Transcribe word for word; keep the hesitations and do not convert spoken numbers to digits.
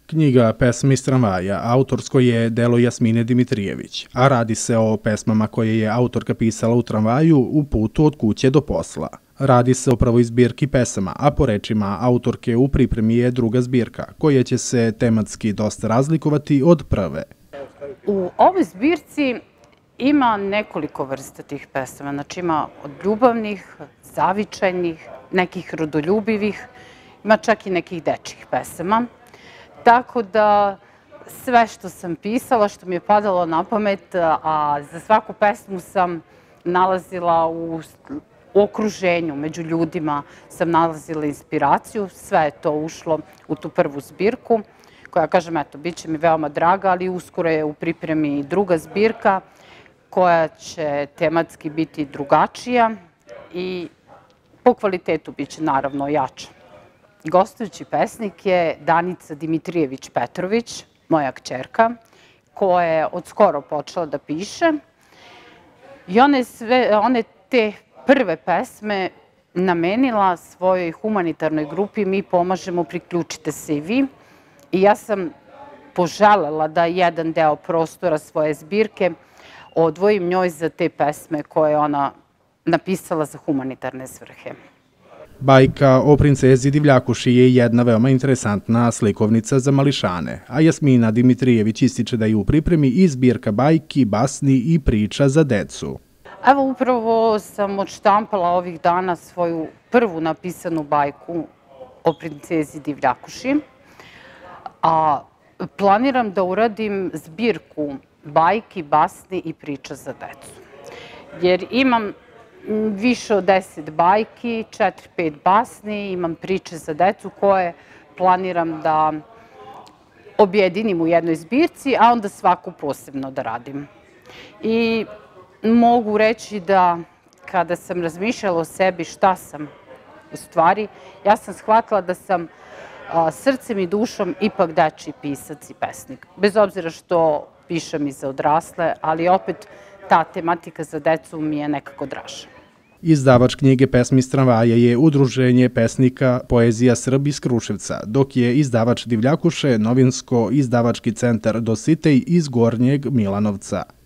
Knjiga Pesme iz tramvaja autorsko je delo Jasmine Dimitrijević, a radi se o pesmama koje je autorka pisala u tramvaju u putu od kuće do posla. Radi se o prvoj zbirki pesama, a po rečima autorke u pripremi je druga zbirka, koja će se tematski dosta razlikovati od prve. U ovoj zbirci ima nekoliko vrsta tih pesama, znači ima od ljubavnih, zavičajnih, nekih rodoljubivih, ima čak i nekih dečjih pesama. Tako da sve što sam pisala, što mi je padalo na pamet, a za svaku pesmu sam nalazila u okruženju, među ljudima sam nalazila inspiraciju, sve je to ušlo u tu prvu zbirku, koja, kažem, eto, bit će mi veoma draga, ali uskoro je u pripremi i druga zbirka, koja će tematski biti drugačija i po kvalitetu bit će naravno jača. Gostujući pesnik je Danica Dimitrijević-Petrović, moja kćerka, koja je od skoro počela da piše. I ona je sve, one te prve pesme namenila svojoj humanitarnoj grupi Mi pomažemo, priključite se i vi. I ja sam poželela da jedan deo prostora svoje zbirke odvojim njoj za te pesme koje je ona napisala za humanitarne svrhe. Bajka o princezi Divljakuši je jedna veoma interesantna slikovnica za mališane, a Jasmina Dimitrijević ističe da je u pripremi i zbirka bajki, basni i priča za decu. Evo, upravo sam odštampala ovih dana svoju prvu napisanu bajku o princezi Divljakuši, a planiram da uradim zbirku bajki, basni i priča za decu. Jer imam više od deset bajki, četiri, pet basni, imam priče za decu koje planiram da objedinim u jednoj zbirci, a onda svaku posebno da radim. I mogu reći da kada sam razmišljala o sebi šta sam u stvari, ja sam shvatila da sam srcem i dušom ipak dečiji pisac i pesnik. Bez obzira što pišem i za odrasle, ali opet ta tematika za decu mi je nekako draža. Izdavač knjige Pesme iz tramvaja je Udruženje pesnika Poezija Srb iz Kruševca, dok je izdavač Divljakuše novinsko-izdavački centar Dositej iz Gornjeg Milanovca.